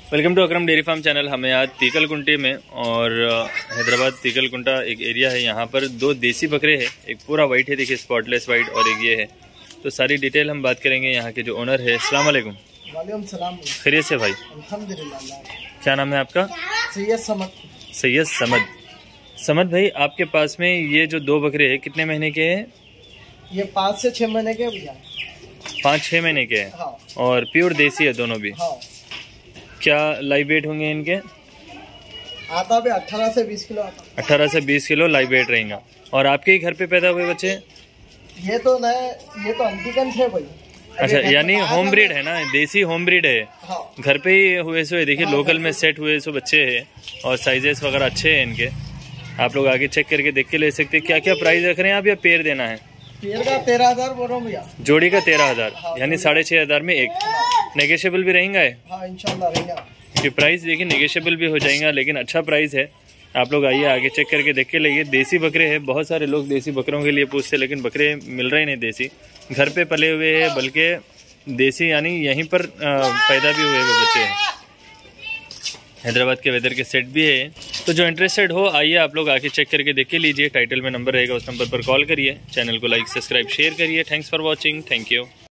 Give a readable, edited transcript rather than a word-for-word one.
Welcome to Akram dairy farm channel. हमें आज तीकलकुंटे में और हैदराबाद तीकलकुंटा एक एरिया है, यहाँ पर दो देसी बकरे हैं। एक पूरा वाइट है, देखिए स्पॉटलेस वाइट, और एक ये है। तो सारी डिटेल हम बात करेंगे। यहाँ के जो ओनर है, अस्सलाम वालेकुम। वालेकुम सलाम। खैरियत से भाई? अल्हम्दुलिल्लाह। क्या नाम है आपका? सैयद समद। सैयद समद। समद भाई, आपके पास में ये जो दो बकरे हैं कितने महीने के हैं? ये 5 से 6 महीने के भैया। 5-6 महीने के हैं। हाँ। और प्योर देसी है दोनों भी। हाँ। क्या लाइव वेट होंगे इनके? आता भी 18 से 20 किलो आता। 18 से 20 किलो लाइव वेट रहेगा। और आपके ही घर पे पैदा हुए बच्चे? ये तो अंतिकन थे भाई। अच्छा, यानी होम ब्रीड है ना, देसी होम ब्रीड है। हाँ। घर पे ही हुए सो है, देखिए हाँ, लोकल में सेट हुए सो बच्चे हैं। और साइजेस वगैरह अच्छे हैं इनके। आप लोग आगे चेक करके देख के ले सकते हैं। क्या क्या प्राइस रख रहे हैं आप, या पेयर देना है? पेड़ का 13,000 बोल रहा हूँ भैया। जोड़ी का 13,000, हाँ, यानी 6,500 में एक। नेगोशिएबल भी रहेंगे? हाँ इंशाल्लाह रहेगा। कि प्राइस देखिए नेगोशिएबल भी हो जाएगा, लेकिन अच्छा प्राइस है। आप लोग आइए, आगे चेक करके देख के लाइए। देसी बकरे हैं। बहुत सारे लोग देसी बकरों के लिए पूछते, लेकिन बकरे मिल रहे नहीं देसी। घर पे पले हुए हैं, बल्कि देसी यानी यहीं पर पैदा भी हुए हुए बच्चे हैं। हैदराबाद के वेदर के सेट भी है। तो जो इंटरेस्टेड हो, आइए आप लोग आके चेक करके देख के लीजिए। टाइटल में नंबर रहेगा, उस नंबर पर कॉल करिए। चैनल को लाइक, सब्सक्राइब, शेयर करिए। Thanks for watching. Thank you.